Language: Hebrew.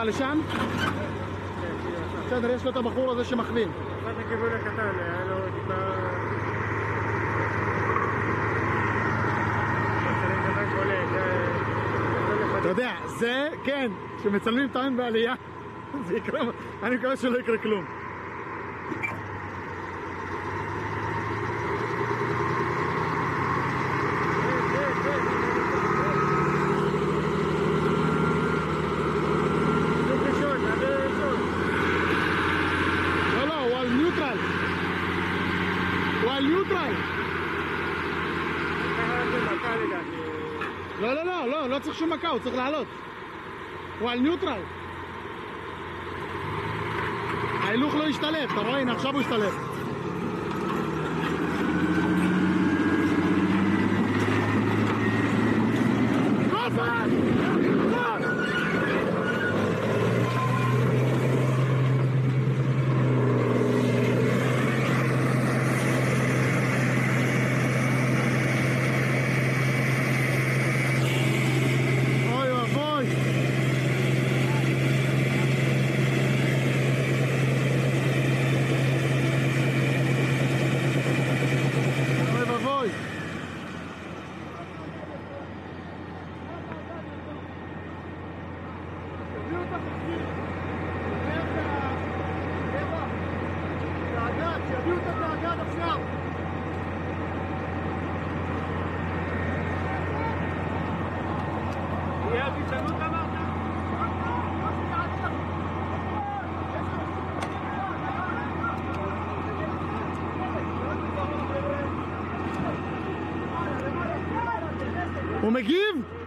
לשם? בסדר, יש לו את הבחור הזה שמכווין. קצת לכיוון הקטן, היה לו טיפה... אתה יודע, זה, כן, כשמצלמים טען בעלייה, זה יקרה, אני מקווה שלא יקרה כלום. הוא על ניוטרל. לא צריך שום מכה, הוא צריך לעלות. הוא על ניוטרל. ההילוך לא ישתלב, אתה רואה? הנה עכשיו הוא ישתלב. שיביאו את הדאגה עד עכשיו. יהיה הגזענות אמרת? הוא מגיב?